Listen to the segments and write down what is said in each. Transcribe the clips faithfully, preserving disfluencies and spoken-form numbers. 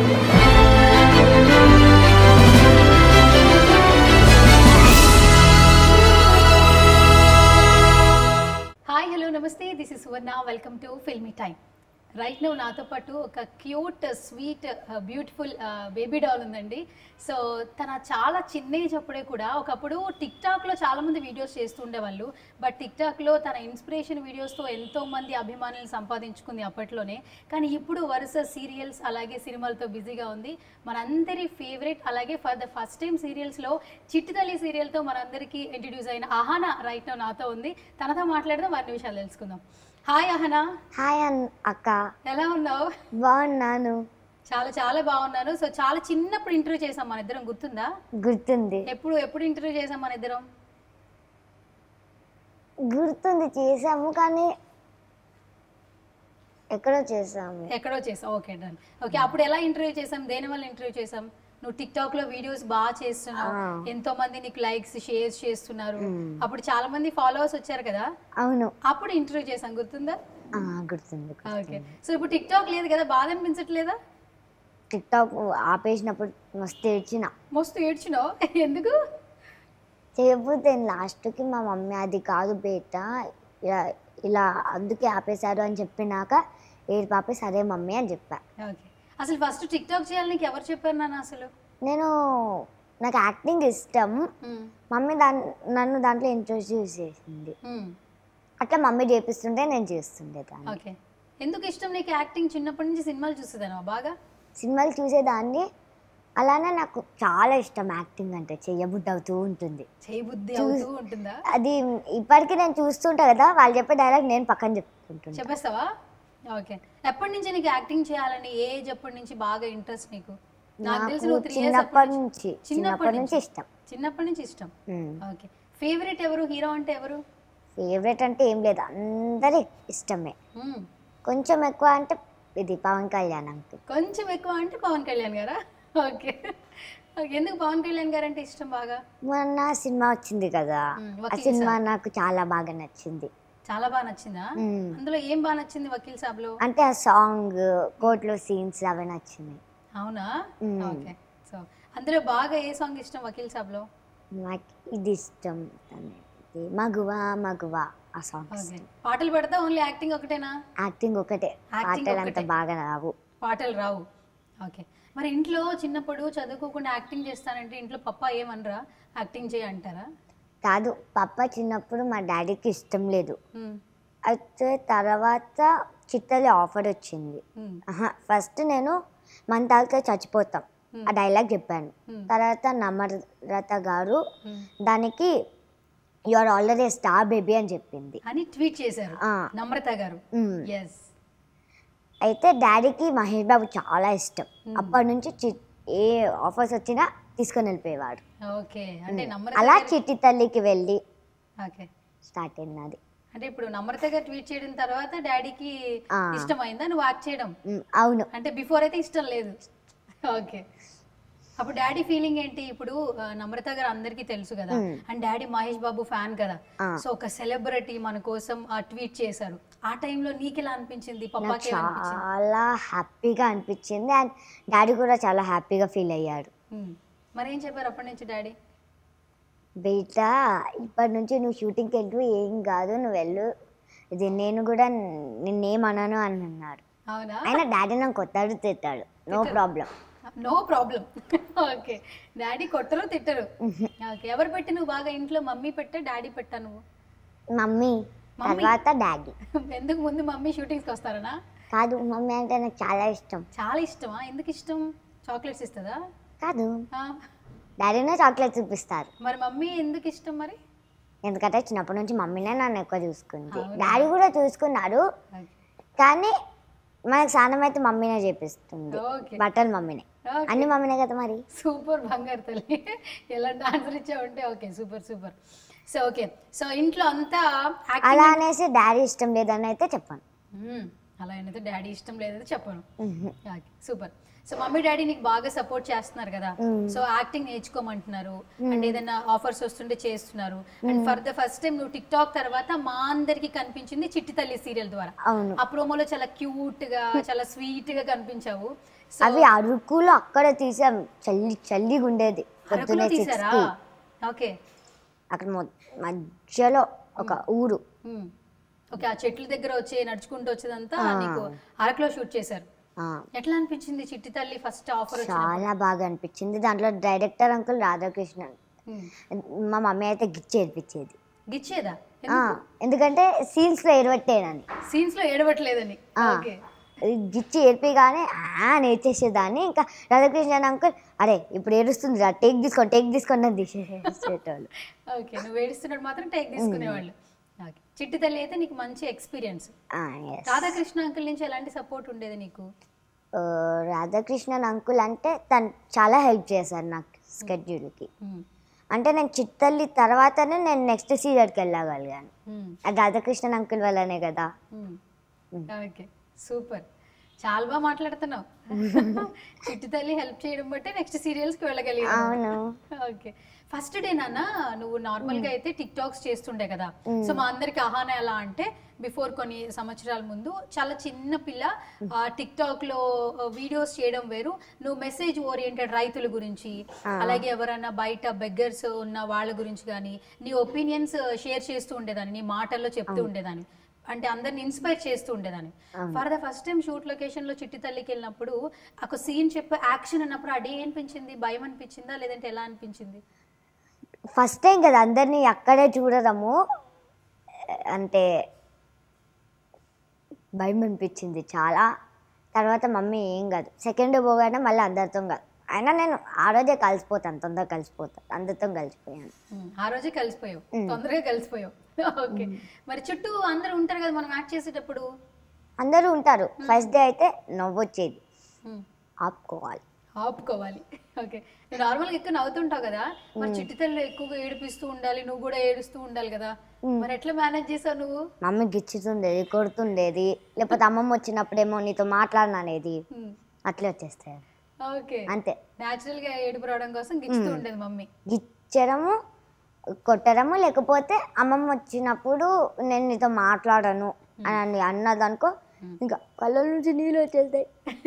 Hi hello నమస్తే, this is Suvarna. Welcome to Filmy Time. Right now నాతో పాటు ఒక cute sweet beautiful baby doll ఉందండి. సో తన చాలా చిన్న ఏజ్ అప్పుడే కూడా ఒకప్పుడు టిక్టాక్లో చాలామంది వీడియోస్ చేస్తూ ఉండేవాళ్ళు. బట్ టిక్టాక్లో తన ఇన్స్పిరేషన్ వీడియోస్తో ఎంతోమంది అభిమానులు సంపాదించుకుంది అప్పట్లోనే. కానీ ఇప్పుడు వరుస సీరియల్స్ అలాగే సినిమాలతో బిజీగా ఉంది. మనందరి ఫేవరెట్ అలాగే ఫర్ ద ఫస్ట్ టైం సీరియల్స్లో చిట్టి తల్లి సీరియల్తో మనందరికీ ఇంట్రడ్యూస్ అయిన అహానా రైట్ నౌ నాతో ఉంది. తనతో మాట్లాడదాం, వారి నిమిషాలు తెలుసుకుందాం. హాయ్ అహనా. హాయ్ అక్క. ఎలా ఉన్నావు? బాగున్నాను. చాలా చాలా బాగున్నాను. సో చాలా చిన్నప్పుడు ఇంటర్వ్యూ చేసాం మన ఇద్దరం, గుర్తుందా? గుర్తుంది. ఎప్పుడు ఎప్పుడు ఇంటర్వ్యూ చేసాం మన ఇద్దరం? గుర్తుంది, చేసాము కానీ ఎక్కడో చేసాము. ఎక్కడో చేసాం. Okay done. ఓకే, అప్పుడు ఎలా ఇంటర్వ్యూ చేసాం? దేని వల్ల ఇంటర్వ్యూ చేసాం? నువ్వు టిక్ టాక్ లో వీడియోస్ బాగా చేస్తున్నావు, ఎంతో మంది నీకు లైక్స్ షేర్స్ చేస్తున్నారు. అప్పుడు చాలా మంది ఫాలోవర్స్ వచ్చారు కదా. అవును, అప్పుడు ఇంటర్వ్యూ చేసాం, గుర్తుందా? గుర్తుంది. ఓకే, సో ఇప్పుడు టిక్ టాక్ లేదు కదా, బాధ అనిపించట్లేదా? టిక్ టాక్ ఆపేసినప్పుడు మస్తు ఏడ్చిన. మస్తు ఏడ్చినావు? ఎందుకు? చేయకపోతే లాస్ట్కి మా మమ్మీ అది కాదు బేట ఇలా ఇలా అందుకే ఆపేశారు అని చెప్పినాక ఏడు పాపే సరే మమ్మీ అని చెప్పా. ఓకే, అసలు ఫస్ట్ టిక్ టాక్ చేయాలి నీకు ఎవరు చెప్పారు నాన్న? అసలు నేను నాకు యాక్టింగ్ ఇష్టం, మమ్మీ దాన్ని నన్ను దాంట్లో ఇంట్రొడ్యూస్ చేసింది. అట్లా మమ్మీ చేపిస్తుంటే నేను చేస్తుండే దాన్ని. ఓకే, ఎందుకు ఇష్టం నీకు యాక్టింగ్? చిన్నప్పటి నుంచి సినిమాలు చూసేదాను బాగా? సినిమాలు చూసేదాన్ని, అలానే నాకు చాలా ఇష్టం యాక్టింగ్ అంటే. చెయ్యబుద్ధి అవుతూ ఉంటుంది. చెయ్యబుద్ధి అవుతూ ఉంటుందా? అది ఇప్పటికీ నేను చూస్తుంటా కదా, వాళ్ళు చెప్పే డైలాగ్ నేను పక్కన చెప్పుకుంటున్నా. చెప్పేస్తావా? ఓకే, ఎప్పటి నుంచి నీకు యాక్టింగ్ చేయాలని, ఏ ఏజ్ ఎప్పటి నుంచి బాగా ఇంట్రెస్ట్ నీకు? నాకు తెలిసి నువ్వు త్రీ ఇయర్స్ చిన్నప్పటి నుంచి చిన్నప్పటి నుంచి ఇష్టం. చిన్నప్పటి నుంచి ఇష్టం. ఓకే, ఫేవరెట్ ఎవరు? హీరో అంటే ఎవరు? ఫేవరెట్ అంటే ఏం లేదు, అందరి ఇష్టమే. కొంచెం ఎక్కువ అంటే ఇది పవన్ కళ్యాణ్ అంతే. కొంచెం ఎక్కువ అంటే పవన్ కళ్యాణ్ గారా? ఓకే, ఎందుకు పవన్ కళ్యాణ్ గారు అంటే ఇష్టం బాగా? మొన్న సినిమా వచ్చింది కదా, ఆ సినిమా నాకు చాలా బాగా నచ్చింది. చాలా బాగా నచ్చిందా? అందులో ఏం బాగా నచ్చింది వకీల్ సాబ్ లో? అంటే ఆ సాంగ్, కోర్టులో సీన్స్ అవి నచ్చింది. అవునా? ఓకే, సో అందులో బాగా ఏ సాంగ్ ఇష్టం వకీల్ సాబ్ లో? నాకు ఇది ఇష్టం, మగువా మగువా ఆ సాంగ్. పాటలు పెడతా ఓన్లీ యాక్టింగ్ ఒకటేనా? యాక్టింగ్ ఒకటే, పాటలు అంత బాగా రావు. పాటలు రావు. ఓకే, మరి ఇంట్లో చిన్నప్పుడు చదువుకోకుండా యాక్టింగ్ చేస్తానంటే ఇంట్లో పప్పా ఏమనరా? యాక్టింగ్ చేయ అంటారా? కాదు, పప్ప చిన్నప్పుడు మా డాడీకి ఇష్టం లేదు. అయితే తర్వాత చిట్టలి ఆఫర్ వచ్చింది. ఫస్ట్ నేను మన తాగితే చచ్చిపోతాం ఆ డైలాగ్ చెప్పాను. తర్వాత నమ్రత గారు దానికి you are already star baby అని చెప్పింది అని ట్వీట్ చేశారు నమ్రత గారు. అయితే డాడీకి మహేష్ బాబు చాలా ఇష్టం. అప్పటి నుంచి ఏ ఆఫర్స్ వచ్చినా తీసుకొని వెళ్ళిపోయేవాడు. అలా చిట్టి తల్లికి వెళ్ళి స్టార్ట్ అయినది. అంటే ఇప్పుడు నమ్రత గారు ట్వీట్ చేయడం తర్వాత డాడీకి ఇష్టమైందా నువ్వు యాక్ట్ చేయడం? అవును. అంటే బిఫోర్ అయితే ఇష్టం లేదు. ఓకే, అప్పుడు డాడీ ఫీలింగ్ ఏంటి? ఇప్పుడు నమ్రత గారు అందరికీ తెలుసు కదా, and daddy Mahesh Babu fan కదా. సో ఒక సెలబ్రిటీ మన కోసం ట్వీట్ చేశారు. ఆ టైంలో నీకు ఎలా అనిపించింది? పప్పాకి చాలా హ్యాపీగా అనిపించింది, అండ్ డాడీ కూడా చాలా హ్యాపీగా ఫీల్ అయ్యాడు. మరి ఏం చెప్పారు అప్పటి నుంచి డాడీ? బేటా ఇప్పటి నుంచి నువ్వు షూటింగ్కి వెళ్ళు, ఏం కాదు నువ్వు వెళ్ళు, ఇది నేను కూడా నిన్నేమన్నాను అని అన్నారు. అవునా? అయినా డాడీ నాకు కొత్తాడు తిట్టాడు, no problem. No problem. Okay, daddy కొట్టరు తిట్టరు. ఓకే, ఎవరు పెట్టి నువ్వు బాగా ఇంట్లో? మమ్మీ పెట్టా డాడీ పెట్టా? నువ్వు మమ్మీ, తర్వాత డాడీ. ఎందుకు? ముందు మమ్మీ షూటింగ్స్కి వస్తారనా? కాదు, మమ్మీ అంటే నాకు చాలా ఇష్టం. చాలా ఇష్టమా? ఎందుకు ఇష్టం? చాక్లెట్స్ ఇస్తుందా? కాదు, డాడీనే చాక్లెట్స్ చూపిస్తారు. మరి మమ్మీ ఎందుకు ఇష్టం మరి? ఎందుకంటే చిన్నప్పటి నుంచి మమ్మీనే నన్ను ఎక్కువ చూసుకుంది. డాడీ కూడా చూసుకున్నాడు, కానీ మనకు స్నానం అయితే మమ్మీనే చేపిస్తుంది, బట్టలు మమ్మీనే, అన్ని మమ్మీనే కదా. మరి సూపర్ బంగారు తల్లి, ఎలాంటి ఆన్సర్ ఇచ్చావంటే okay, super super. So okay, so ఇంట్లో అంతా అలా అనేసి డాడీ ఇష్టం లేదని అయితే చెప్పాను. అలా అయితే డాడీ ఇష్టం లేదని చెప్పను. సూపర్. సో మమ్మీ డాడీ నీకు బాగా సపోర్ట్ చేస్తున్నారు కదా, సో యాక్టింగ్ నేర్చుకోమంటున్నారు అండ్ ఏదైనా ఆఫర్స్ వస్తుంటే చేస్తున్నారు. And for the first time నువ్వు టిక్ టాక్ తర్వాత మా అందరికి కనిపించింది చిట్టి తల్లి సీరియల్ ద్వారా. ఆ ప్రోమోలో చాలా క్యూట్ గా చాలా స్వీట్ గా కనిపించావు. అవి అరకులో అక్కడ తీసాం, చల్లి చల్లిగా ఉండేది. అరకులో తీసారా? ఓకే. అక్కడ మధ్యలో ఒక ఊరు. ఓకే. ఆ చెట్ల దగ్గర వచ్చి నడుచుకుంటూ వచ్చేదంతా నీకు అరకులో షూట్ చేశారు. ఎట్లా అనిపించింది చిట్టి తల్లి ఫస్ట్ ఆఫర్? చాలా బాగా అనిపించింది. దాంట్లో డైరెక్టర్ అంకుల్ రాధాకృష్ణన్. మా మమ్మీ అయితే గిచ్చి ఏడిపించేది. గిచ్చేదా? ఎందుకంటే సీన్స్ లో ఏడవట్టేనని. సీన్స్ లో ఏడవట్లేదని. గిచ్చి ఏడిపిగానే ఆ నేర్చేసేదాన్ని. ఇంకా రాధాకృష్ణన్ అంకుల్ అరే ఇప్పుడు ఏడుస్తుంది రా, టేక్ తీసుకోండి టేక్ తీసుకోండి అని తీసేసేటోళ్ళు. ఓకే. నువ్వు ఏడుస్తున్నట్టు మాత్రం టేక్ తీసుకునేవాళ్ళు. చిట్టి తల్లి అయితే నీకు మంచి ఎక్స్పీరియన్స్. రాధాకృష్ణ అంకుల్ నుంచి ఎలాంటి సపోర్ట్ ఉండేది నీకు? రాధాకృష్ణన్ అంకుల్ అంటే తను చాలా హెల్ప్ చేశారు నాకు స్కెడ్యూల్కి. అంటే నేను చిట్టల్లి తర్వాతనే నేను నెక్స్ట్ సీరియల్కి వెళ్ళగలిగాను. అది రాధాకృష్ణన్ అంకుల్ వల్లనే కదా. Okay, super. చాలా బాగా మాట్లాడుతున్నావు. చిట్టి తల్లి హెల్ప్ చేయడం బట్టి నెక్స్ట్ సీరియల్స్కి వెళ్ళగలిగాను. అవును. ఓకే. ఫస్ట్ డే నాన్న నువ్వు నార్మల్ గా అయితే టిక్ టాక్స్ చేస్తుండే కదా, సో మా అందరికి ఆహానా ఎలా అంటే బిఫోర్ కొన్ని సంవత్సరాల ముందు చాలా చిన్న పిల్ల టిక్ టాక్ లో వీడియోస్ చేయడం వేరు, నువ్వు మెసేజ్ ఓరియంటెడ్ రైతుల గురించి అలాగే ఎవరైనా బయట బెగ్గర్స్ ఉన్న వాళ్ళ గురించి కానీ నీ ఒపీనియన్స్ షేర్ చేస్తూ ఉండేదాన్ని, నీ మాటల్లో చెప్తూ ఉండేదాన్ని, అంటే అందరిని ఇన్స్పైర్ చేస్తూ ఉండేదాన్ని. For the first time shoot location లో చిట్టి తల్లికి వెళ్ళినప్పుడు ఒక సీన్ చెప్పి యాక్షన్ అన్నప్పుడు ఆ డే అనిపించింది, భయం అనిపించిందా లేదంటే ఎలా అనిపించింది? ఫస్ట్ టైం కదా అందరినీ అక్కడే చూడడము, అంటే భయం అనిపించింది చాలా. తర్వాత మమ్మీ ఏం కాదు, సెకండ్ పోగానే మళ్ళీ అందరితో కాదు, అయినా నేను ఆ రోజే కలిసిపోతాను, తొందరగా కలిసిపోతాను, అందరితో కలిసిపోయాను. ఆ రోజే కలిసిపోయావు, తొందరగా కలిసిపోయావు. ఓకే. మరి చుట్టూ అందరూ ఉంటారు కదా మనం యాక్ట్ చేసేటప్పుడు? అందరూ ఉంటారు. ఫస్ట్ డే అయితే నవ్వొచ్చేది, ఆపుకోవాలి ఆపుకోవాలి. ఓకే. నువ్వు నార్మల్గా ఎక్కువ నవ్వుతుంటావు కదా, మరి చిట్టి తల్లి ఎక్కువగా ఏడిపిస్తూ ఉండాలి, నువ్వు కూడా ఏడుస్తూ ఉండాలి కదా, మరి ఎట్లా మేనేజ్ చేసావు నువ్వు? మమ్మీ గిచ్చుతుండేది, కొడుతుండేది, లేకపోతే అమ్మమ్మ వచ్చినప్పుడేమో నీతో మాట్లాడననేది, అట్లే వచ్చేస్తాయి. ఓకే. అంతే. న్యాచురల్ గా ఏడుపు రావడం కోసం గిచ్చుతూ ఉండేది మమ్మీ. గిచ్చడము, కొట్టడము, లేకపోతే అమ్మమ్మ వచ్చినప్పుడు నేను నీతో మాట్లాడను అని అన్నదనుకో ఇంకా కళ్ళ నుంచి నీళ్ళు వచ్చేస్తాయి.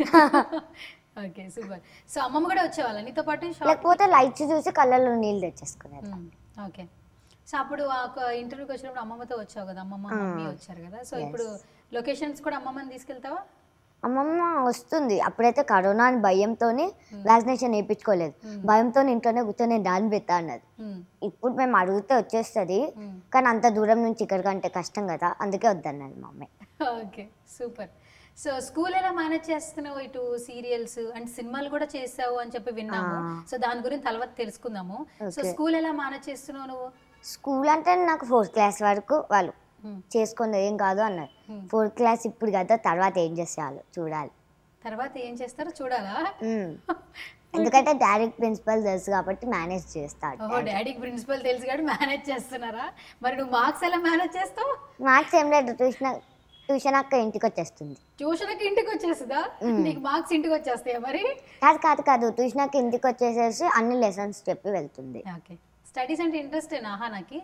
Okay, super. సో అమ్మమ్మ కూడా వచ్చేవాళ్ళ నీతో పాటు? లేకపోతే లైట్స్ చూసి కళ్ళలో నీళ్ళు తెచ్చేసుకునేది. ఓకే. సో అప్పుడు ఇంటర్వ్యూకి వచ్చినప్పుడు అమ్మమ్మతో వచ్చావు కదా, అమ్మమ్మ మమ్మీ వచ్చారు కదా, సో ఇప్పుడు లొకేషన్స్ కూడా అమ్మమ్మని తీసుకెళ్తావా? అమ్మమ్మ వస్తుంది. అప్పుడైతే కరోనా అని భయంతో వ్యాక్సినేషన్ వేయించుకోలేదు, భయంతో ఇంట్లోనే కూర్చొని దాన్ని పెట్టా అన్నది. ఇప్పుడు మేము అడిగితే వచ్చేస్తుంది, కానీ అంత దూరం నుంచి ఇక్కడికంటే కష్టం కదా, అందుకే వద్దన్నది మా అమ్మాయి. Okay, super. సో స్కూల్ ఎలా మేనేజ్ చేస్తున్నావు? ఇటు సీరియల్స్ అండ్ సినిమాలు కూడా చేసావు అని చెప్పి విన్నాము, సో దాని గురించి తర్వాత తెలుసుకుందాము. సో స్కూల్ ఎలా మేనేజ్ చేస్తున్నావు నువ్వు? స్కూల్ అంటే నాకు ఫోర్త్ క్లాస్ వరకు వాళ్ళు చేసుకున్నది ఏం కాదు అన్నారు. ఫోర్త్ క్లాస్ ఇప్పుడు కదా, తర్వాత ఏం చేసేయాలో చూడాలి. తర్వాత ఏం చేస్తారో చూడాలా? ఎందుకంటే డాడీకి ప్రిన్సిపల్ తెలుసు కాబట్టి మేనేజ్ చేస్తాడు. ఓహో, డాడీకి ప్రిన్సిపల్ తెలుసు కాబట్టి మేనేజ్ చేస్తున్నారా? మరి నువ్వు మార్క్స్ ఎలా మేనేజ్ చేస్తావు? మార్క్స్ ఏం లేదు, ట్యూషన్ ట్యూషన్ అక్క ఇంటికి వచ్చేస్తుంది. ట్యూషన్ అక్క ఇంటికి వచ్చేస్తుందా? నీకు మార్క్స్ ఇంటికి వచ్చేస్తాయా మరి? కాదు కాదు కాదు ట్యూషన్ అక్క ఇంటికి వచ్చేసేసి అన్ని లెసన్స్ చెప్పి వెళ్తుంది. ఓకే. స్టడీస్ అంటే ఇంట్రెస్ట్ ఆహా నాకు?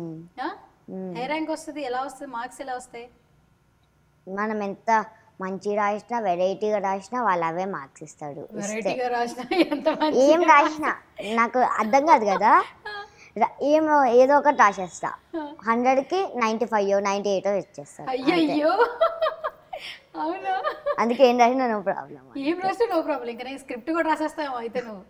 ఏ ర్యాంక్ వస్తుంది, ఎలా వస్తుంది, మార్క్స్ ఎలా వస్తాయి? మనం ఎంత మంచి రాసినా వెరైటీగా రాసినా వాళ్ళు అవే మార్క్స్ ఇస్తాడు. ఏం రాసినా నాకు అర్థం కాదు కదా, ఏమో ఏదో ఒకటి రాసేస్తా, హండ్రెడ్కి నైంటీ ఫైవ్ నైంటీ ఎయిట్ ఇచ్చేస్తా. అయ్యో, అవునా? అందుకే ఏం రాసినా నో ప్రాబ్లం. ఏం రాసినా నో ప్రాబ్లం. ఇంకా నేను స్క్రిప్ట్ కూడా రాసేస్తావు అయితే నువ్వు.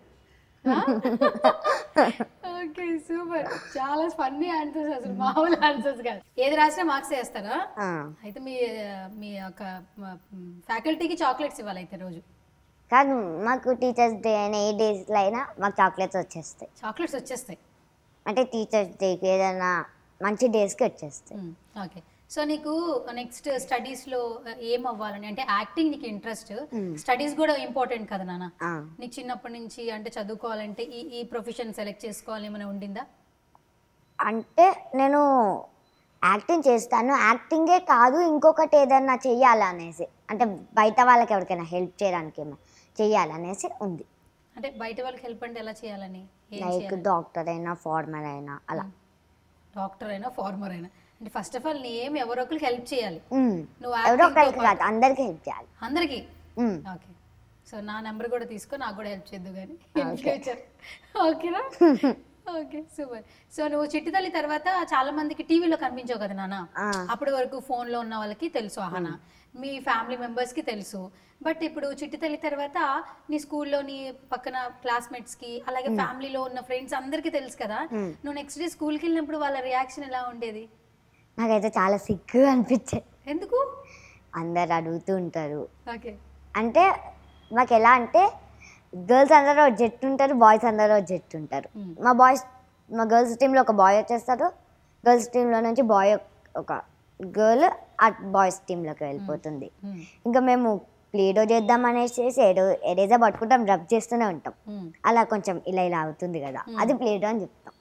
Okay, super. చాలా ఫన్నీ ఆన్సర్స్, అసలు మామూలు ఆన్సర్స్ కాదు. ఏది రాసినా మార్క్స్ వేస్తారా? అయితే మీ మీ యొక్క ఫ్యాకల్టీకి చాక్లెట్స్ ఇవ్వాలి అయితే రోజు? కాదు, మాకు టీచర్స్ డే అయినా ఏ డేస్లో అయినా మాకు చాక్లెట్స్ వచ్చేస్తాయి. చాక్లెట్స్ వచ్చేస్తాయి అంటే టీచర్స్ డేకి ఏదైనా మంచి డేస్కి వచ్చేస్తాయి. ఓకే. సో నీకు నెక్స్ట్ స్టడీస్లో ఏం అవ్వాలని, అంటే యాక్టింగ్ నీకు ఇంట్రెస్ట్, స్టడీస్ కూడా ఇంపార్టెంట్ కదా నాన్న? నీకు చిన్నప్పటి నుంచి అంటే చదువుకోవాలంటే ఈ ఈ ప్రొఫెషన్ సెలెక్ట్ చేసుకోవాలి ఏమైనా ఉండిందా? అంటే నేను యాక్టింగ్ చేస్తాను. యాక్టింగే కాదు ఇంకొకటి ఏదన్నా చెయ్యాలనేసి, అంటే బయట వాళ్ళకి ఎవరికైనా హెల్ప్ చేయడానికి ఏమైనా చెయ్యాలనేసి ఉంది. అంటే బయట వాళ్ళకి హెల్ప్ అంటే ఎలా చేయాలని? లైక్ డాక్టర్ అయినా ఫార్మర్ అయినా అలా. డాక్టర్ అయినా ఫార్మర్ అయినా అంటే ఫస్ట్ ఆఫ్ ఆల్ నీ ఏం ఎవరో ఒకరికి హెల్ప్ చేయాలి. మ్మ్. నువ్వు ఎవరో acting తో ఒకరికి కాదు, అందరికీ హెల్ప్ చేయాలి. అందరికి. మ్మ్. ఓకే, సో నా నెంబర్ కూడా తీసుకో, నాకు కూడా హెల్ప్ చేద్దు కానీ ఇన్ ఫ్యూచర్. ఓకేనా? Okay, super. సో నువ్వు చిట్టి తల్లి తర్వాత చాలా మందికి టీవీలో కనిపించావు కదా నాన్న. ఆ. అప్పటి వరకు phone లో ఉన్న వాళ్ళకి తెలుసు అహానా, మీ ఫ్యామిలీ మెంబర్స్ కి తెలుసు. బట్ ఇప్పుడు చిట్టి తల్లి తర్వాత నీ స్కూల్లో నీ పక్కన classmates కి అలాగే ఫ్యామిలీలో ఉన్న ఫ్రెండ్స్ అందరికీ తెలుసు కదా. నువ్వు నెక్స్ట్ డే స్కూల్కి వెళ్ళినప్పుడు వాళ్ళ రియాక్షన్ ఎలా ఉండేది? నాకైతే చాలా సిగ్గుగా అనిపించేది. ఎందుకు? అందరు అడుగుతూ ఉంటారు. ఓకే. అంటే మాకు ఎలా అంటే గర్ల్స్ అందరూ ఒక జట్టు ఉంటారు, బాయ్స్ అందరూ ఒక జట్టు ఉంటారు. మా బాయ్స్ మా గర్ల్స్ టీంలో ఒక బాయ్ వచ్చేస్తాడు, గర్ల్స్ టీంలో నుంచి బాయ్ ఒక గర్ల్ ఆ బాయ్స్ టీంలోకి వెళ్ళిపోతుంది. ఇంకా మేము ప్లేడో చేద్దాం అనేసి ఏడో ఎరేజా పట్టుకుంటాం, రబ్ చేస్తూనే ఉంటాం. అలా కొంచెం ఇలా ఇలా అవుతుంది కదా, అది ప్లేడో అని చెప్తాం.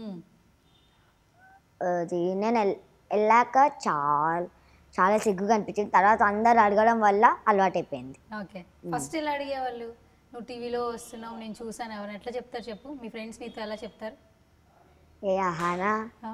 అది నేను వెళ్- వెళ్ళాక చాలా చాలా సిగ్గుగా అనిపించింది. తర్వాత అందరు అడగడం వల్ల అలవాటైపోయింది. ఓకే, ఫస్ట్ ఎలా అడిగేవాళ్ళు? నువ్వు టీవీలో వస్తున్నావు నేను చూసాను, ఎవరైనా ఎట్లా చెప్తారు చెప్పు? మీ ఫ్రెండ్స్ నీతో ఎలా చెప్తారు? ఏ అహానా ఆ,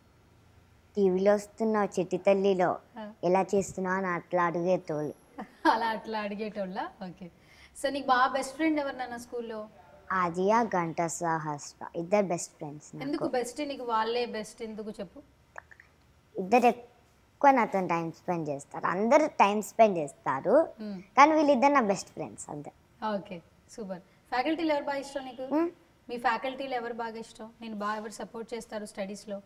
టీవీలో వస్తున్నావు, చిట్టి తల్లిలో ఆ. ఎలా చేస్తున్నావు అని అట్లా అడిగేటోళ్ళు. అలా అట్లా అడిగేటోళ్ళ? ఓకే. సో నీకు బాగా బెస్ట్ ఫ్రెండ్ ఎవరు నాన్న స్కూల్లో? ఆదియా గంట సహస్ర ఇద్దరు బెస్ట్ ఫ్రెండ్స్. ఎందుకు బెస్ట్? నీకు వాళ్ళే బెస్ట్ ఎందుకు చెప్పు? ఇద్దరు ఎక్కువ నాతో టైం స్పెండ్ చేస్తారు. అందరూ టైం స్పెండ్ చేస్తారు, మ్మ్. కానీ వీళ్ళిద్దరు నా బెస్ట్ ఫ్రెండ్స్ అంతే. Okay, super. ఫ్యాకల్టీలు ఎవరు బాగా ఇష్టం నీకు? మీ ఫ్యాకల్టీలు ఎవరు బాగా ఇష్టం? నేను బాగా ఎవరు సపోర్ట్ చేస్తారు స్టడీస్లో?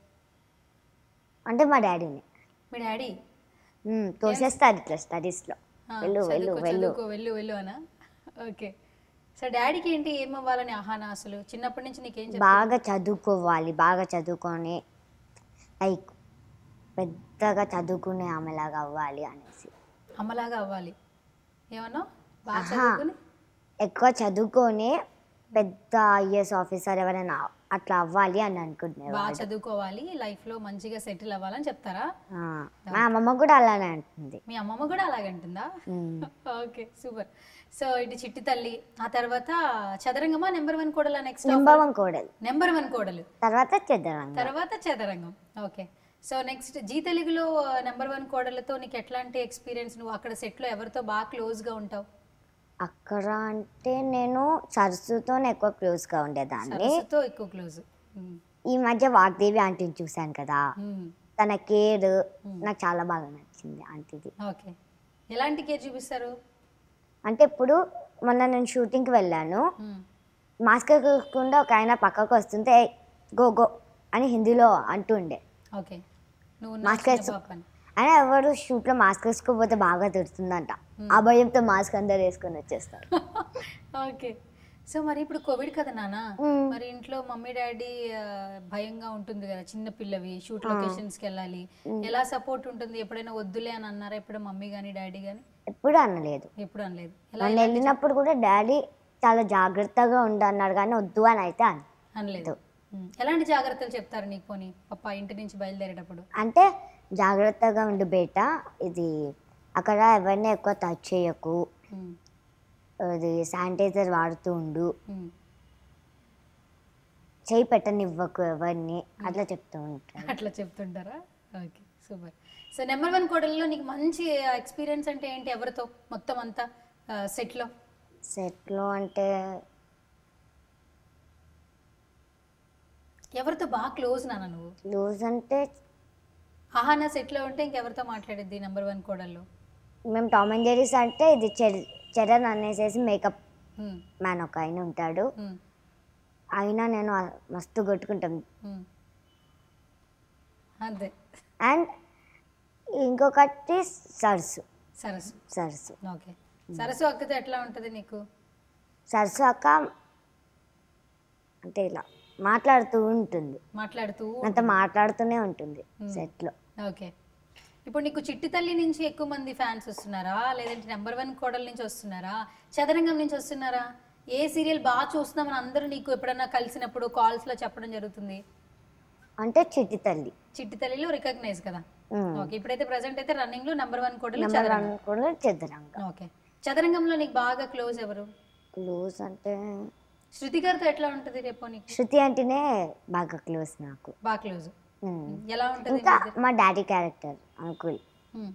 అంటే మా డాడీని మీ డాడీ? మ్మ్, తోసేస్తారు ఇట్లా స్టడీస్లో, వెళ్ళు వెళ్ళు చదువుకో వెళ్ళు. చదువుకో వెళ్ళు వెళ్ళు అనా? ఓకే. సో డాడీకి ఏంటి ఏం అవ్వాలని అహానా అసలు చిన్నప్పటి నుంచి నీకేం చెప్పారు? బాగా చదువుకోవాలి, బాగా చదువుకొని లైక్ పెద్దగా చదువుకునే ఆమెలాగా అవ్వాలి అనేసి. అమ్మలాగా అవ్వాలి ఏమన్నా? బాగా ఆహా. చదువుకుని ఎక్కువ చదువుకొని పెద్ద ఐఏఎస్ ఆఫీసర్ ఎవరైనా అట్లా అవ్వాలి అని అనుకుంటున్నాను. బాగా చదువుకోవాలి, లైఫ్ లో మంచిగా సెటిల్ అవ్వాలని చెప్తారా? మా అమ్మమ్మ కూడా అలానే అంటుంది. మీ అమ్మమ్మ కూడా అలాగంటుందా? మ్మ్. Okay, super. సో ఇటు చిట్టి తల్లి, ఆ తర్వాత చదరంగమా నెంబర్ వన్ కోడలా? Next number one Kodalu, number one Kodalu, తర్వాత చెద్దరంగ, తర్వాత Chadarangam. Okay. So next Zee తెలుగులో నెంబర్ వన్ కోడలతో నీకు ఎట్లాంటి ఎక్స్పీరియన్స్? నువ్వు అక్కడ సెట్లో ఎవరితో బాగా క్లోజ్గా ఉంటావు? అక్కడ అంటే నేను సరస్సుతో ఎక్కువ క్లోజ్గా ఉండేదాన్ని. సరస్సుతో ఎక్కువ క్లోజ్. ఈ మధ్య వాగ్దేవి ఆంటీని చూశాను కదా, తన కేర్ నాకు చాలా బాగా నచ్చింది ఆంటీది. ఓకే, ఎలాంటి కేర్ చూపిస్తారు? అంటే ఇప్పుడు మొన్న నేను షూటింగ్కి వెళ్ళాను, మాస్క్ వేసుకుండా ఒక ఆయన పక్కకు వస్తుంటే "ఏయ్, గో గో అని హిందీలో అంటుండే. ఓకే, నువ్వు మాస్క్ వేసు అయినా ఎవరు షూట్లో మాస్క్ వేసుకోకపోతే బాగా తిడుతుందంట. ఆ భయంతో మాస్క్ అందరు వేసుకొని వచ్చేస్తారు. ఓకే. సో మరి ఇప్పుడు కోవిడ్ కదా నాన్న, మ్మ్. మరి ఇంట్లో మమ్మీ డాడీ ఆ, భయంగా ఉంటుంది కదా, చిన్న పిల్లవి షూట్ లొకేషన్స్కి వెళ్ళాలి, ఎలా సపోర్ట్ ఉంటుంది? ఎప్పుడైనా వద్దులే అని అన్నారా ఎప్పుడు మమ్మీ కానీ డాడీ కానీ? ఎప్పుడు అనలేదు. ఎప్పుడు అనలేదు. ఎలా మొన్న వెళ్ళినప్పుడు కూడా డాడీ చాలా జాగ్రత్తగా ఉండన్నాడు, కానీ వద్దు అని అయితే అని అనలేదు? మ్మ్. ఎలాంటి జాగ్రత్తలు చెప్తారు నీకు పోనీ పప్ప ఇంటి నుంచి బయలుదేరేటప్పుడు? అంటే జాగ్రత్తగా ఉండు బేట, ఇది అక్కడ ఎవరిని ఎక్కువ టచ్ చేయకు, మ్మ్. ఇది శానిటైజర్ వాడుతూ ఉండు, మ్మ్. చేయి పెట్టనివ్వకు ఎవరిని, అట్లా చెప్తూ ఉంటాను. అట్లా చెప్తుంటారా? Okay, super. So number one కోడల్లో నీకు మంచి ఎక్స్పీరియన్స్ అంటే ఏంటి? ఎవరితో మొత్తం అంతా సెట్లో? సెట్లో అంటే ఎవరితో బాగా క్లోజ్ నాన్న నువ్వు? లూజ్ అంటే ఆహానా సెట్లో ఉంటే ఇంకెవరితో మాట్లాడిద్ది నెంబర్ వన్ కోడల్లో? మేము టామ్ అండ్ జెర్రీస్ అంటే ఇది చెర్- చరణ్ అనేసేసి మేకప్ మ్మ్. మ్యాన్ ఒక ఆయన ఉంటాడు, మ్మ్. అయినా నేను మస్తు కొట్టుకుంటాం. మ్మ్. అంతే. అండ్ ఇంకొకటి సరస్సు సరస్సు. సరస్సు ఓకే, సరస్సు అక్కతో ఎట్లా ఉంటుంది నీకు? సరస్సు అక్క అంటే ఇలా మాట్లాడుతూ ఉంటుంది, మాట్లాడుతూ? నాతో మాట్లాడుతూనే ఉంటుంది సెట్లో. ఓకే. ఇప్పుడు నీకు చిట్టి తల్లి నుంచి ఎక్కువ మంది ఫ్యాన్స్ వస్తున్నారా, లేదంటే నెంబర్ వన్ కోడల నుంచి వస్తున్నారా, చదరంగం నుంచి వస్తున్నారా? ఏ సీరియల్ బాగా చూస్తున్నామని అందరూ నీకు ఎప్పుడన్నా కలిసినప్పుడు కాల్స్లో చెప్పడం జరుగుతుంది? అంటే చిట్టి తల్లి. చిట్టి తల్లిలో రికగ్నైజ్ కదా. మ్మ్. ఓకే, ఇప్పుడైతే ప్రజెంట్ అయితే రన్నింగ్ లో number one Kodalu number one Chadarangam. కూడా చదరంగం. ఓకే, చదరంగంలో నీకు బాగా క్లోజ్ ఎవరు? క్లోజ్ అంటే శృతి గారితో ఎట్లా ఉంటది రేపు నీకు? శృతి అంటేనే బాగా క్లోజ్ నాకు. బాగా క్లోజ్. మ్మ్. ఎలా ఉంటది? ఇంకా మా డాడీ క్యారెక్టర్ అంకుల్, మ్మ్.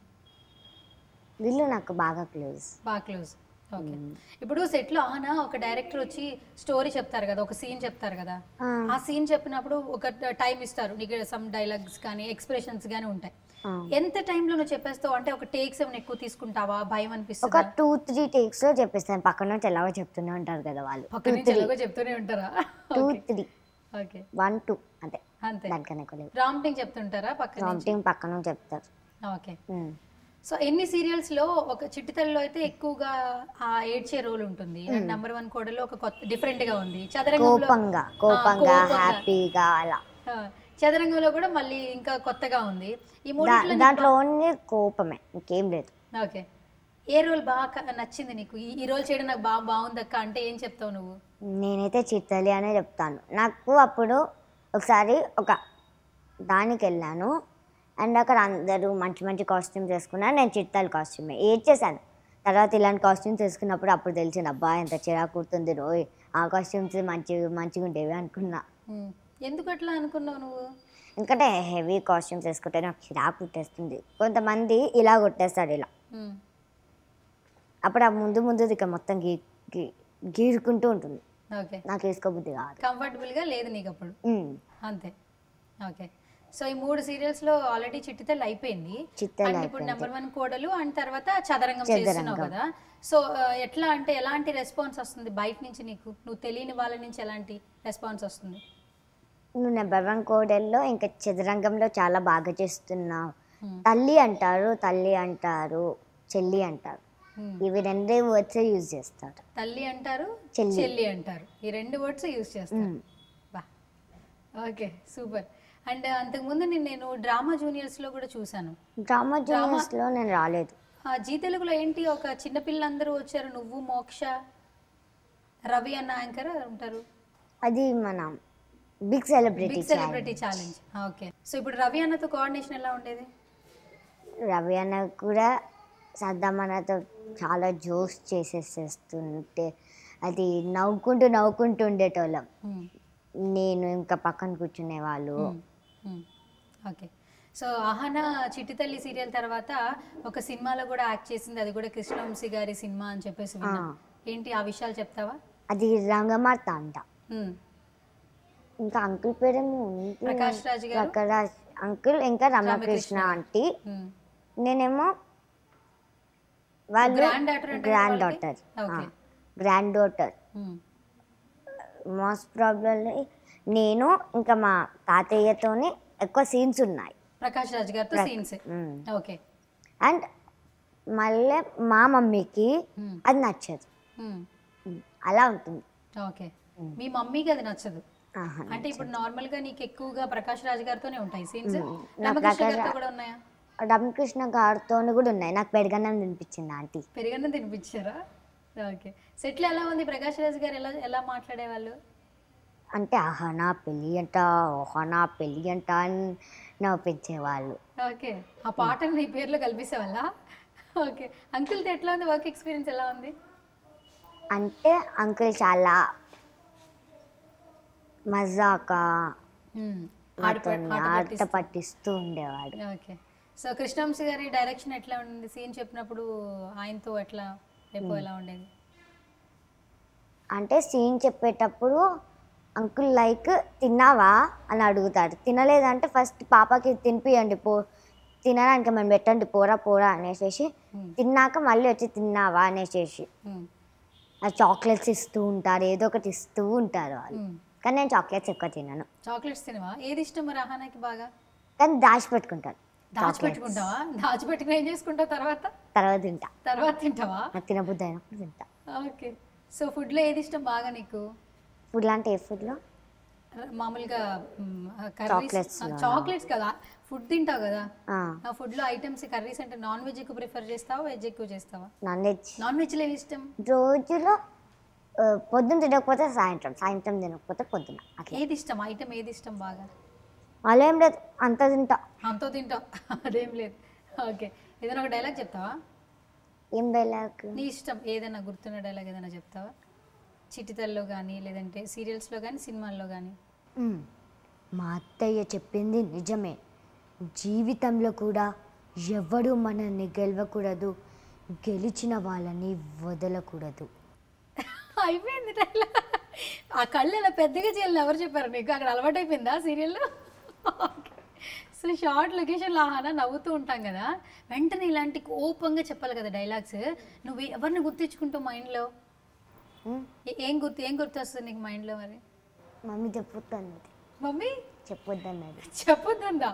వీళ్ళు నాకు బాగా క్లోజ్. బాగా క్లోజ్. ఓకే, ఇప్పుడు సెట్ లో ఆనా ఒక డైరెక్టర్ వచ్చి స్టోరీ చెప్తారు కదా, ఒక సీన్ చెప్తారు కదా, ఆ సీన్ చెప్పినప్పుడు ఒక టైం ఇస్తారు నీకు, సమ్ డైలాగ్స్ కానీ ఎక్స్ప్రెషన్స్ కానీ ఉంటాయి. ఎంత టైంలో నువ్వు చెప్పేస్తావు? అంటే ఒక టేక్స్ ఏమైనా ఎక్కువ తీసుకుంటావా? భయం ఒక అనిపిస్తుందా? టూ త్రీ టేక్స్ లో చెప్పేస్తాను. పక్కన నుంచి ఎలాగో చెప్తూనే ఉంటారు కదా వాళ్ళు. పక్క నుంచి ఎలాగో చెప్తూనే ఉంటారా? Two three okay, one two అంతే, అంతే. దానికన్నా ఎక్కువ లేవు. ప్రాంప్టింగ్ చెప్తుంటారా పక్కన నుంచి? ప్రాంప్టింగ్ పక్కన చెప్తారు. ఓకే, మ్మ్. సో ఎన్ని సీరియల్స్ లో ఒక చిట్టి తల్లిలో అయితే ఎక్కువగా ఆ ఏడ్చే రోల్ ఉంటుంది, నెంబర్ వన్ కోడలో ఒక కొత్త డిఫరెంట్ గా ఉంది, చదరంగంలో కోపంగా కోపంగా హ్యాపీగా అలా. ఆ, చదరంగంలో కూడా మళ్ళీ ఇంకా కొత్తగా ఉంది. ఈ దా- మూడిట్లో దాంట్లో ఓన్లీ కోపమే, ఇంకేం లేదు. ఓకే, ఏ రోల్ బాగా క- నచ్చింది నీకు? ఈ ఈ రోల్ చేయడం నాకు బాగా బాగుంది అక్క అంటే ఏం చెప్తావు నువ్వు? నేనైతే చిట్టలి అనే చెప్తాను. నాకు అప్పుడు ఒకసారి ఒక దానికి వెళ్ళాను అండ్ అక్కడ అందరూ మంచి మంచి కాస్ట్యూమ్స్ వేసుకున్నాను, నేను చిట్టాలి కాస్ట్యూమే ఏడ్ చేశాను. తర్వాత ఇలాంటి కాస్ట్యూమ్స్ వేసుకున్నప్పుడు అప్పుడు తెలిసింది, అబ్బా ఎంత చిరాకు కుడుతుంది రోయ్, ఆ కాస్ట్యూమ్స్ మంచి మంచిగా ఉండేవి అనుకున్నా. ఉమ్, ఎందుకు అట్లా అనుకున్నావు నువ్వు? ఎందుకంటే హెవీ కాస్ట్యూమ్స్ వేసుకుంటే నాకు చిరాకు పుట్టేస్తుంది. కొంతమంది ఇలా కొట్టేస్తారు ఇలా, ఉమ్, అప్పుడు ఆ ముందు ముందు ఇక మొత్తం గీ గీ గీరుకుంటూ ఉంటుంది, ఓకే, నాకు వేసుకోబుద్ధి కాదు. కంఫర్టబుల్ గా లేదు నీకు అప్పుడు, ఉమ్. అంతే. ఓకే, సో ఈ మూడు సీరియల్స్ లో ఆల్రెడీ చిట్టితల్లి అయిపోయింది, చిట్టలి అండ్ ఇప్పుడు నెంబర్ వన్ కోడలు అండ్ తర్వాత చదరంగం చేస్తున్నావు కదా. సో ఆ, ఎట్లా అంటే ఎలాంటి రెస్పాన్స్ వస్తుంది బయట నుంచి నీకు? నువ్వు తెలియని వాళ్ళ నుంచి ఎలాంటి రెస్పాన్స్ వస్తుంది? నువ్వు నెంబర్ వన్ కోడల్లో ఇంకా చదరంగంలో చాలా బాగా చేస్తున్నావు. Hmm. తల్లి అంటారు, తల్లి అంటారు, చెల్లి అంటారు. Hmm. ఇవి రెండే వర్డ్స్ యూజ్ చేస్తారు. తల్లి అంటారు, చెల్లి. చెల్లి అంటారు, ఈ రెండు వర్డ్స్ యూజ్ చేస్తారు. Hmm. బా, ఓకే, సూపర్. అండ్ అంతకుముందు నేను నేను డ్రామా జూనియర్స్ లో కూడా చూసాను. డ్రామా జూనియర్స్లో నేను రాలేదు. ఆ, జీ తెలుగులో ఏంటి ఒక చిన్నపిల్లలందరూ వచ్చారు, నువ్వు, మోక్ష, రవి అన్న యాంకర్ ఉంటారు. అది మన big celebrity big celebrity challenge. Okay, so ఇప్పుడు రవి అన్నతో కోఆర్డినేషన్ ఎలా ఉండేది? రవి అన్న కూడా సద్దాం అన్నతో చాలా జోక్స్ చేసేసేస్తుంటే అది నవ్వుకుంటూ నవ్వుకుంటూ ఉండేటోళ్ళం. Hmm. నేను ఇంకా పక్కన కూర్చునే వాళ్ళు. Hmm. ఓకే, సో అహనా చిట్టి తల్లి సీరియల్ తర్వాత ఒక సినిమాలో కూడా యాక్ట్ చేసింది, అది కూడా కృష్ణవంశీ గారి సినిమా అని చెప్పేసి విన్నా. ఏంటి ఆ విషయాలు చెప్తావా? అది రంగమాత అంట. Hmm. ఇంకా అంకుల్ పేరేమో ఉంది. ప్రకాష్ రాజ్ గారు, ప్రకాష్ అంకుల్, ఇంకా రమకృష్ణ ఆంటీ. Hmm. నేనేమో వాళ్ళు Grand daughter అంటే గ్రాండ్ వాళ్ళకి? Daughter. Okay. Grand daughter. Hmm. Most probably నేను ఇంకా మా తాతయ్యతోని ఎక్కువ సీన్స్ ఉన్నాయి. ప్రకాష్ రాజ్ గారితో సీన్స్. మ్మ్. ఓకే. అండ్ మళ్ళీ మా మమ్మీకి Hmm. అది నచ్చదు. Hmm. మ్మ్. అలా ఉంటుంది. ఓకే, మీ మమ్మీకి అది నచ్చదు. ఆహా. అంటే ఇప్పుడు నార్మల్ గా నీకు ఎక్కువగా ప్రకాష్ రాజ్ గారితోనే ఉంటాయి సీన్స్, Hmm. నా రామకృష్ణ ప్రకాష్ గారితో రా- కూడా ఉన్నాయా? రమకృష్ణ గారితో కూడా ఉన్నాయి. నాకు పెరగన్నం తినిపించింది ఆంటీ. పెరుగన్నం తినిపించారా? ఓకే, సెట్లు ఎలా ఉంది? ప్రకాష్ రాజ్ గారు ఎలా ఎలా మాట్లాడేవాళ్ళు? అంటే ఆహా నా పెళ్ళి అంట, ఓహా నా పెళ్ళి అంట అని నవ్వించేవాళ్ళు. ఓకే, ఆ పాటను నీ పేర్లో కల్పిసేవాళ్ళ? ఓకే, అంకుల్తో ఎట్లా ఉంది వర్క్ ఎక్స్పీరియన్స్, ఎలా ఉంది? అంటే అంకుల్ చాలా మజాకా మ్మ్. నాతో ఆట- ఆట ఆట పట్టిస్తూ. పట్టిస్తూ ఉండేవాడు. ఓకే, సో కృష్ణవంశీ గారి డైరెక్షన్ ఎట్లా ఉంది? సీన్ చెప్పినప్పుడు ఆయనతో ఎట్లా రేపు ఎలా ఉండేది? అంటే సీన్ చెప్పేటప్పుడు అంకుల్ లైక్ తిన్నావా అని అడుగుతాడు. తినలేదంటే ఫస్ట్ పాపకి తినిపియండి, పో తినడానికి మనం పెట్టండి, పోరా పోరా అనేసేసి Hmm. తిన్నాక మళ్ళీ వచ్చి తిన్నావా అనేసేసి మ్మ్. ఆ చాక్లెట్స్ ఇస్తూ ఉంటారు, ఏదో ఒకటి ఇస్తూ ఉంటారు వాళ్ళు. మ్మ్. కానీ నేను చాక్లెట్స్ ఎక్కువ తినను, చాక్లెట్స్ తినవా? ఏది ఇష్టం మరి ఆహానాకి బాగా? కానీ దాచిపెట్టుకుంటాను. దాచిపెట్టుకుంటావా? దాచిపెట్టుకుని ఏం చేసుకుంటావు తర్వాత? తర్వాత తింటా, తర్వాత తింటావా? నాకు తినబుద్ధి అయినప్పుడు తింటా. ఓకే, సో ఫుడ్లో ఏది ఇష్టం బాగా నీకు? ఫుడ్ అంటే ఏ ఫుడ్లో? ర- మామూలుగా కర్రీస్, Chocolates లోనా? చాక్లెట్స్ కదా, ఫుడ్ తింటావు కదా, ఆ, ఆ ఫుడ్లో ఐటమ్స్ కర్రీస్ అంటే నాన్ వెజ్ ఎక్కువ ప్రిఫర్ చేస్తావా, వెజ్ ఎక్కువ చేస్తావా? నాన్ వెజ్ నాన్ వెజ్లో ఏమి ఇష్టం? రోజులో ఆ, పొద్దున్న తినకపోతే సాయంత్రం, సాయంత్రం తినకపోతే పొద్దున, అట్లా. ఏది ఇష్టం? ఐటమ్ ఏది ఇష్టం బాగా? అలా ఏం లేదు, అంత తింటా. అంతో తింటావు, అదేం లేదు. ఓకే, ఏదైనా ఒక డైలాగ్ చెప్తావా? ఏం డైలాగ్? నీ ఇష్టం, ఏదైనా గుర్తున్న డైలాగ్ ఏదైనా చెప్తావా? చిటితల్లో కానీ, లేదంటే సీరియల్స్లో కానీ, సినిమాల్లో కానీ. మా అత్తయ్య చెప్పింది నిజమే, జీవితంలో కూడా ఎవడు మనల్ని గెలవకూడదు, గెలిచిన వాళ్ళని వదలకూడదు. అయిపోయింది డైలాగ్. ఆ కళ్ళు అలా పెద్దగా చేయాలని ఎవరు చెప్పారు నీకు? అక్కడ అలవాటు అయిపోయిందా సీరియల్లో? సో షార్ట్ లొకేషన్లో ఆహానా నవ్వుతూ ఉంటాం కదా, వెంటనే ఇలాంటి కోపంగా చెప్పాలి కదా డైలాగ్స్. నువ్వు ఎవరిని గుర్తించుకుంటావు మైండ్లో? ఏం గుర్తు ఏం గుర్తు వస్తుంది నీకు మైండ్లో? మరి మమ్మీ చెప్పొద్దన్నది. మమ్మీ చెప్పొద్దన్నది. చెప్పొద్దా?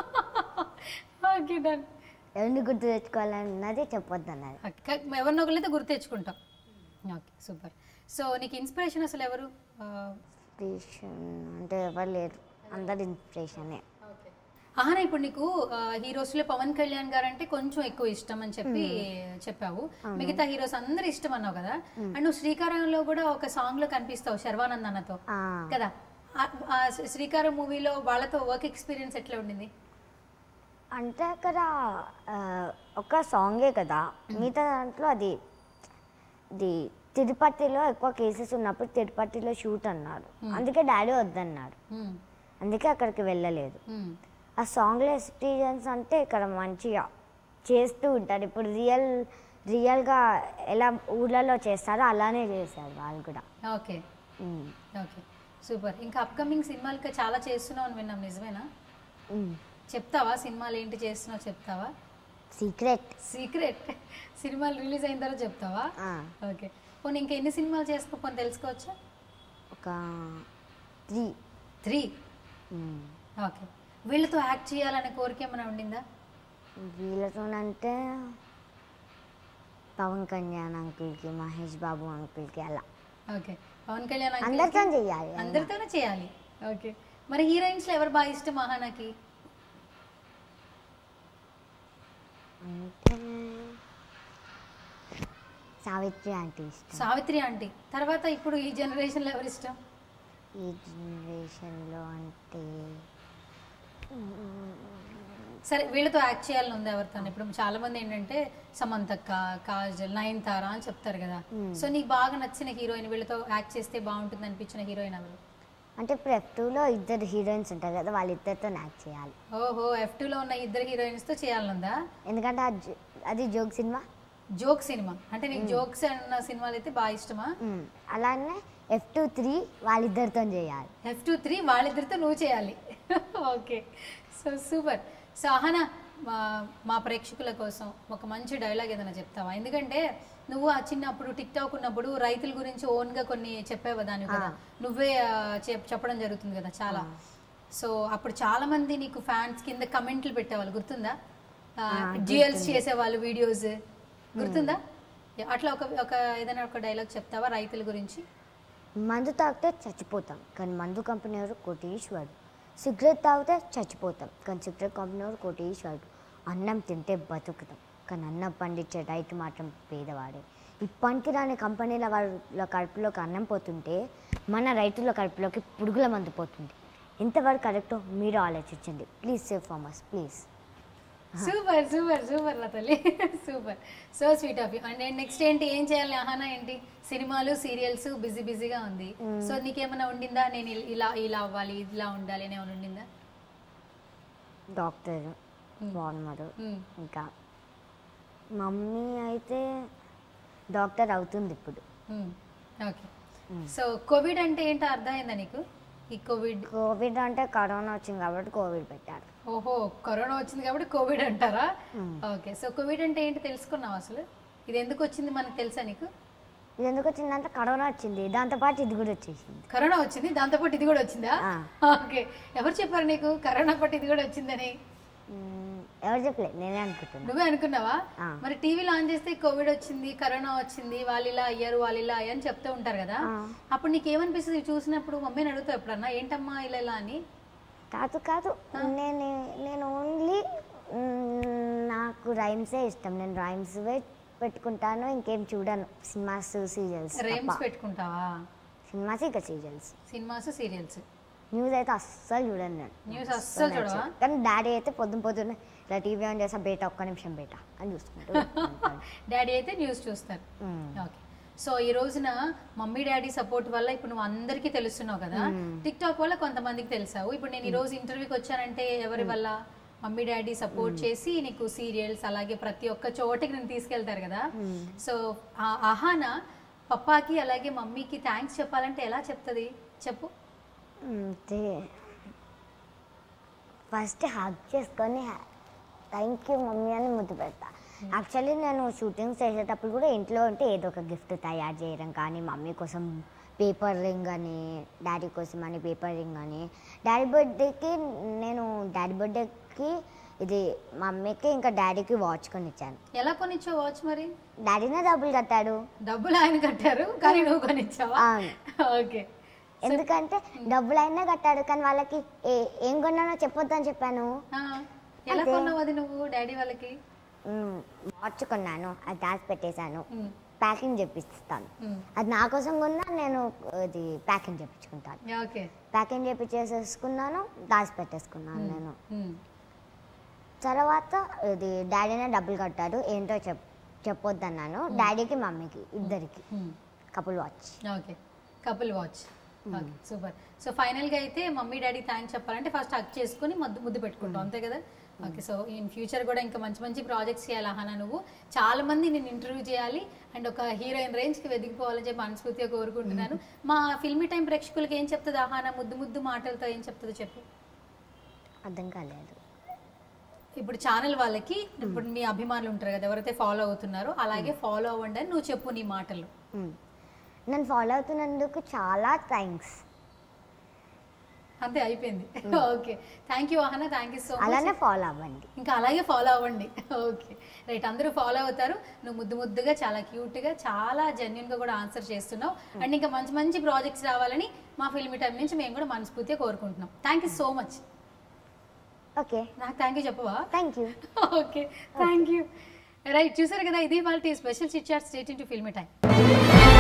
Okay done. ఎవరిని గుర్తు తెచ్చుకోవాలన్నది చెప్పొద్దన్నది. ఎవరిని ఒకళ్ళైతే గుర్తు తెచ్చుకుంటాం. Okay super. సో నీకు ఇన్స్పిరేషన్ అసలు ఎవరు? ఇన్స్పిరేషన్ అంటే ఎవరు లేరు, అందరు ఇన్స్పిరేషనే. ఆహా, ఇప్పుడు నీకు హీరోస్లో పవన్ కళ్యాణ్ గారు అంటే కొంచెం ఎక్కువ ఇష్టం అని చెప్పి చెప్పావు. మిగతా హీరోస్ అందరు ఇష్టం అన్నావు కదా. అండ్ నువ్వు శ్రీకారంలో కూడా ఒక సాంగ్ లో కనిపిస్తావు శర్వానంద్ అన్నతో కదా. శ్రీకారం మూవీలో వాళ్ళతో వర్క్ ఎక్స్పీరియన్స్ ఎట్లా ఉండింది? అంటే అక్కడ ఒక సాంగే కదా, మిగతా దాంట్లో అది ఇది తిరుపతిలో ఎక్కువ కేసెస్ ఉన్నప్పుడు తిరుపతిలో షూట్ అన్నారు, అందుకే డాడీ వద్దన్నారు, అందుకే అక్కడికి వెళ్ళలేదు. ఆ సాంగ్లో ఎక్స్పీరియన్స్ అంటే ఇక్కడ మంచిగా చేస్తూ ఉంటారు. ఇప్పుడు రియల్ రియల్గా ఎలా ఊళ్ళలో చేస్తారో అలానే చేశారు వాళ్ళు కూడా. Okay okay super. ఇంకా అప్కమింగ్ సినిమాలకి చాలా చేస్తున్నావు అని విన్నాం, నిజమేనా? చెప్తావా సినిమాలు ఏంటి చేస్తున్నావు? చెప్తావా? సీక్రెట్. సీక్రెట్. సినిమాలు రిలీజ్ అయిన తర్వాత చెప్తావా? ఓకే. పోనీ ఇంకా ఎన్ని సినిమాలు చేస్తున్నావు పోనీ తెలుసుకోవచ్చా? ఒక త్రీ. Three okay. వీళ్ళతో యాక్ట్ చేయాలనే కోరిక ఏమైనా ఉండిందా? వీళ్ళతోనంటే పవన్ కళ్యాణ్ అంకుల్కి, మహేష్ బాబు అంకుల్కి అలా. ఓకే, పవన్ కళ్యాణ్ అందరితో చేయాలి. అందరితోనే చేయాలి. ఓకే. మరి హీరోయిన్స్లో ఎవరు బాగా ఇష్టం మహానాకి? అంటే సావిత్రి ఆంటీ ఇష్టం. సావిత్రి ఆంటీ తర్వాత ఇప్పుడు ఈ జనరేషన్లో ఎవరు ఇష్టం? ఈ జనరేషన్లో అంటే సరే వీళ్ళతో యాక్ట్ చేయాలని ఉంది ఎవరితో? ఇప్పుడు చాలా మంది ఏంటంటే సమంతక్క, కాజల్, నయనతార అని చెప్తారు కదా. సో నీకు బాగా నచ్చిన హీరోయిన్, వీళ్ళతో యాక్ట్ చేస్తే బాగుంటుంది అనిపించిన హీరోయిన్ ఎవరు? అంటే ఇప్పుడు ఎఫ్ టూలో ఇద్దరు హీరోయిన్స్ ఉంటారు కదా, వాళ్ళిద్దరితో యాక్ట్ చేయాలి. ఓహో, ఎఫ్ టూలో ఉన్న ఇద్దరు హీరోయిన్స్తో చేయాలనుందా? ఎందుకంటే అది జోక్ సినిమా. జోక్ సినిమా అంటే నీకు జోక్స్ అన్న సినిమాలు అయితే బాగా ఇష్టమా? అలానే ఎఫ్ టూ త్రీ వాళ్ళిద్దరితో చేయాలి. ఎఫ్ టూ త్రీ వాళ్ళిద్దరితో నువ్వు చేయాలి. Okay, so super. So Ahana, మా మా ప్రేక్షకుల కోసం ఒక మంచి డైలాగ్ ఏదైనా చెప్తావా? ఎందుకంటే నువ్వు ఆ చిన్నప్పుడు టిక్ టాక్ ఉన్నప్పుడు రైతుల గురించి ఓన్గా కొన్ని చెప్పేవా దాని కదా, నువ్వే చెప్పడం జరుగుతుంది కదా చాలా. సో అప్పుడు చాలా మంది నీకు ఫ్యాన్స్ కింద కమెంట్లు పెట్టేవాళ్ళు, గుర్తుందా? డ్యూయల్స్ చేసేవాళ్ళు వీడియోస్, గుర్తుందా? అట్లా ఒక ఒక ఏదైనా ఒక డైలాగ్ చెప్తావా రైతుల గురించి? మందు తాగితే చచ్చిపోతాం కానీ మందు కంపెనీ ఎవరు కోటీశ్వరుడు. సిగరెట్ తాగితే చచ్చిపోతాం కానీ సిగరెట్ కంపెనీ ఎవరు కోటీశ్వరుడు. అన్నం తింటే బతుకుతాం కానీ అన్నం పండించే రైతు మాత్రం పేదవాడే. ఈ పనికిరాని కంపెనీల వాళ్ళ కడుపులోకి అన్నం పోతుంటే మన రైతుల కడుపులోకి పురుగుల మందు పోతుంది. ఎంతవరకు కరెక్టో మీరు ఆలోచించండి. Please save farmers please. Super super super నా తల్లి, super, so sweet of you. And next ఏంటి, ఏం చేయాలి అహానా? ఏంటి సినిమాలు సీరియల్స్ బిజీ బిజీగా ఉంది. సో నీకేమైనా ఉండిందా, నేను ఇలా ఇలా అవ్వాలి, ఇలా ఉండాలి అని ఏమైనా ఉండిందా? డాక్టర్, ఫార్మర్, ఇంకా మమ్మీ అయితే డాక్టర్ అవుతుంది ఇప్పుడు. ఓకే. సో కోవిడ్ అంటే ఏంటో అర్థమైందా నీకు? ఈ కోవిడ్ కోవిడ్ అంటే కరోనా వచ్చింది కాబట్టి కోవిడ్ పెట్టారు. ఓహో, కరోనా వచ్చింది కాబట్టి కోవిడ్ అంటారా? ఓకే. సో కోవిడ్ అంటే ఏంటి తెలుసుకున్నావు అసలు? ఇది ఎందుకు వచ్చింది మనకు తెలుసా నీకు? ఇది ఎందుకు వచ్చిందంటే కరోనా వచ్చింది, దాంతోపాటు ఇది కూడా వచ్చేసింది. కరోనా వచ్చింది, దాంతోపాటు ఇది కూడా వచ్చిందా? ఓకే. ఎవరు చెప్పారు నీకు కరోనా పాటు ఇది కూడా వచ్చిందని? ఎవరు చెప్పలేదు, నేనే అనుకుంటున్నా. నువ్వే అనుకున్నావా? మరి టీవీలో ఆన్ చేస్తే కోవిడ్ వచ్చింది, కరోనా వచ్చింది, వాళ్ళు ఇలా అయ్యారు, వాళ్ళు ఇలా అయ్యారు చెప్తూ ఉంటారు కదా. అప్పుడు నీకేమనిపిస్తుంది చూసినప్పుడు? మమ్మీని అడుగుతావు ఎప్పుడన్నా ఏంటమ్మా ఇలా ఇలా అని? కాదు కాదు, నేను నేను ఓన్లీ నాకు రైమ్సే ఇష్టం, నేను రైమ్స్ పెట్టుకుంటాను, ఇంకేం చూడను. Cinemas serials. రైమ్స్ పెట్టుకుంటావా? సినిమాస్ ఇంకా సీరియల్స్. Cinemas serials. న్యూస్ అయితే అస్సలు చూడను నేను. న్యూస్ అస్సలు చూడవా? కానీ డాడీ అయితే పొద్దున పొద్దున్న ఇలా టీవీ ఆన్ చేస్తా, బేట ఒక్క నిమిషం బేట అని చూసుకుంటూ డాడీ అయితే న్యూస్ చూస్తారు. ఓకే. సో ఈ రోజున మమ్మీ డాడీ సపోర్ట్ వల్ల ఇప్పుడు నువ్వు అందరికీ తెలుస్తున్నావు కదా, టిక్ టాక్ వల్ల కొంతమందికి తెలిసావు. ఇప్పుడు నేను ఈ రోజు ఇంటర్వ్యూకి వచ్చానంటే ఎవరి వల్ల? మమ్మీ డాడీ సపోర్ట్ చేసి నీకు సీరియల్స్ అలాగే ప్రతి ఒక్క చోటకి నేను తీసుకెళ్తారు కదా. సో అహాన పప్పాకి అలాగే మమ్మీకి థ్యాంక్స్ చెప్పాలంటే ఎలా చెప్తుంది చెప్పు. ఫస్ట్ హగ్ చేసుకొని థ్యాంక్ యూ మమ్మీ అని ముద్దు పెడతా. యాక్చువల్లీ నేను షూటింగ్స్ చేసేటప్పుడు కూడా ఇంట్లో ఉంటే ఏదో ఒక గిఫ్ట్ తయారు చేయడం కానీ, మమ్మీ కోసం పేపర్ రింగ్ అని, డాడీ కోసం అని పేపర్ రింగ్ అని. డాడీ బర్త్డేకి నేను డాడీ బర్త్డేకి ఇది మమ్మీకి ఇంకా డాడీకి వాచ్ కొనిచ్చాను. ఎలా కొనిచ్చావు వాచ్ మరి? డాడీనే డబ్బులు కట్టాడు. డబ్బులు ఆయన కట్టారు కానీ నువ్వు కొనిచ్చావా? ఓకే. ఎందుకంటే డబ్బులు అయినా కట్టాడు కానీ వాళ్ళకి ఏం కొన్నానో చెప్పొద్దని చెప్పాను. ఎలా కొన్నావు అది నువ్వు డాడీ వాళ్ళకి? వాచ్ కొన్నాను, అది దాచి పెట్టేశాను, ప్యాకింగ్ చేపిస్తాను. అది నా కోసం కొన్నా, నేను అది ప్యాకింగ్ చేయించుకుంటాను. ప్యాకింగ్ చేపించేసేసుకున్నాను, దాచి పెట్టేసుకున్నాను నేను. తర్వాత ఇది డాడీనే డబ్బులు కట్టాడు, ఏంటో చెప్ చెప్పొద్దన్నాను. డాడీకి మమ్మీకి ఇద్దరికి couple watch. Okay, couple watch. Super. So ఫైనల్గా అయితే మమ్మీ డాడీ థ్యాంక్స్ చెప్పాలంటే ఫస్ట్ హక్ చేసుకుని ముద్దు ముద్దు పెట్టుకుంటాం, అంతే కదా? ఓకే. సో ఇన్ ఫ్యూచర్ కూడా ఇంకా మంచి మంచి ప్రాజెక్ట్స్ చేయాలి అహానా. నువ్వు చాలా మంది నేను ఇంటర్వ్యూ చేయాలి అండ్ ఒక హీరోయిన్ రేంజ్కి వెదిగిపోవాలని చెప్పి మనస్ఫూర్తిగా కోరుకుంటున్నాను. మా ఫిల్మీ టైం ప్రేక్షకులకి ఏం చెప్తుంది అహానా ముద్దు ముద్దు మాటలతో? ఏం చెప్తుందో చెప్పు. అర్థం కాలేదు. ఇప్పుడు ఛానల్ వాళ్ళకి ఇప్పుడు నీ అభిమానులు ఉంటారు కదా, ఎవరైతే ఫాలో అవుతున్నారో అలాగే ఫాలో అవ్వండి అని నువ్వు చెప్పు నీ మాటలు. నన్ను ఫాలో అవుతున్నందుకు చాలా థ్యాంక్స్. అంతే, అయిపోయింది. Okay, thank you Ahana, thank you so much. అలానే ఫాలో అవ్వండి, ఇంకా అలాగే ఫాలో అవ్వండి. ఓకే రైట్, అందరూ ఫాలో అవుతారు. నువ్వు ముద్దు ముద్దుగా చాలా క్యూట్గా చాలా జెన్యున్గా కూడా ఆన్సర్ చేస్తున్నావు. అండ్ ఇంకా మంచి మంచి ప్రాజెక్ట్స్ రావాలని మా ఫిల్మీ టైం నుంచి మేము కూడా మనస్ఫూర్తిగా కోరుకుంటున్నాం. Thank you so much. Okay, నాకు థ్యాంక్ యూ చెప్పవా? Thank you. Okay, thank you. Right, చూసారు కదా, ఇది వాళ్ళ special chit chat. Stay tuned to Filmy time.